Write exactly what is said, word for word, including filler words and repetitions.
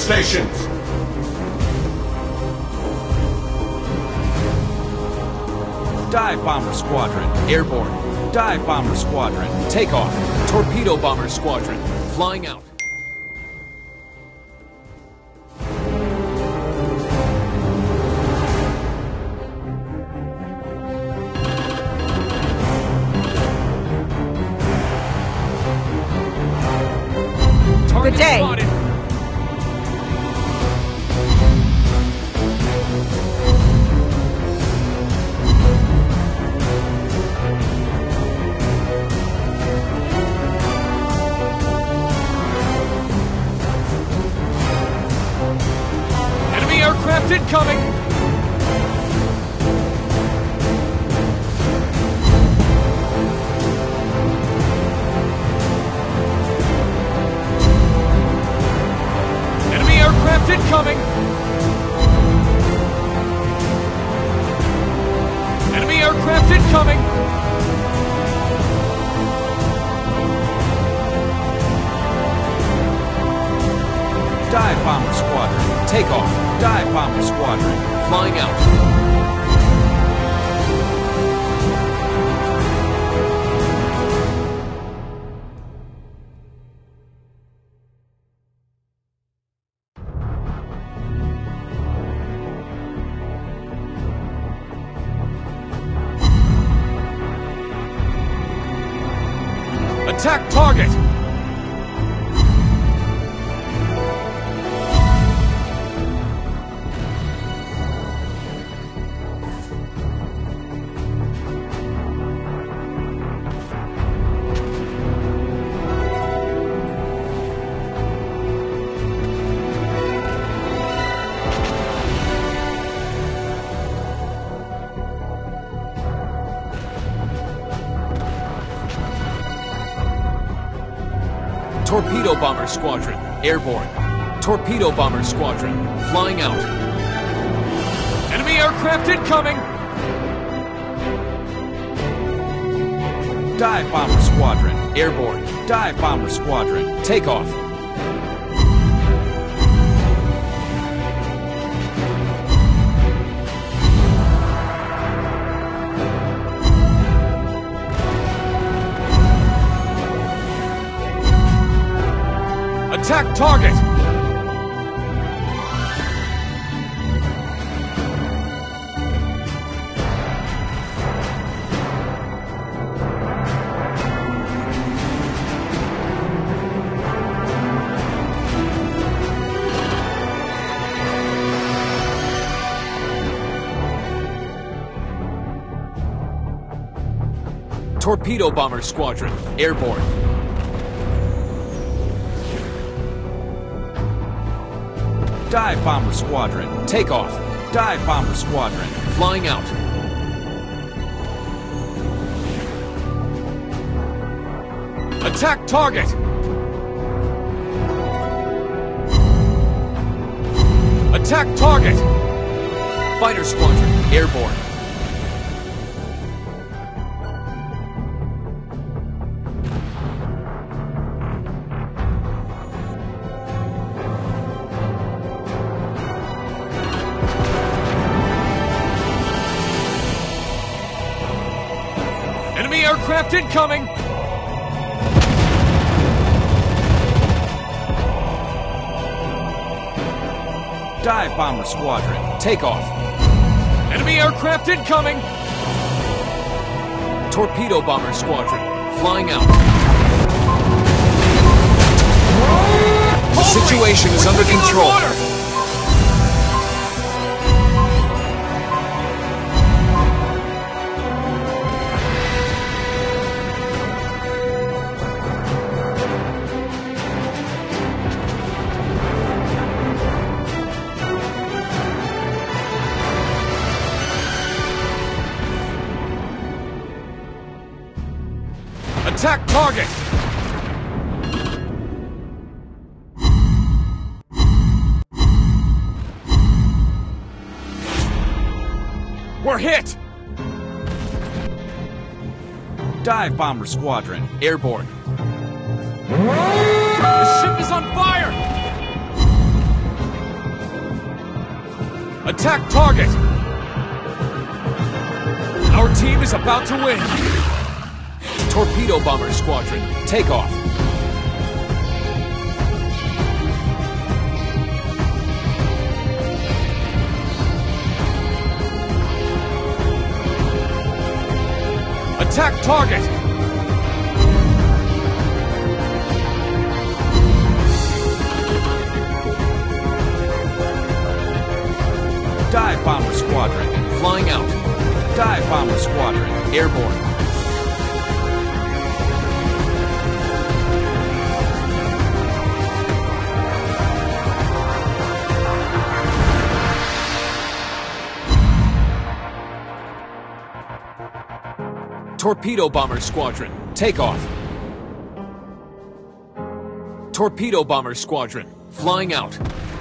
stations! Dive Bomber Squadron, airborne. Dive Bomber Squadron, takeoff. Torpedo Bomber Squadron, flying out. Good day. Spotted. Enemy aircraft incoming. Aircraft incoming! Enemy aircraft incoming! Dive Bomber Squadron, takeoff. Dive Bomber Squadron, flying out. Attack target! Torpedo Bomber Squadron, airborne. Torpedo Bomber Squadron, flying out. Enemy aircraft incoming! Dive Bomber Squadron, airborne. Dive Bomber Squadron, takeoff. Attack target! Torpedo Bomber Squadron, airborne. Dive Bomber Squadron, takeoff. Dive Bomber Squadron, flying out. Attack target! Attack target! Fighter Squadron, airborne. Enemy aircraft incoming! Dive Bomber Squadron, takeoff. Enemy aircraft incoming! Torpedo Bomber Squadron, flying out. The situation is under control. Attack target! We're hit! Dive Bomber Squadron, airborne. The ship is on fire! Attack target! Our team is about to win! Torpedo Bomber Squadron, take off! Attack target! Dive Bomber Squadron, flying out. Dive Bomber Squadron, airborne. Torpedo Bomber Squadron, take off. Torpedo Bomber Squadron, flying out.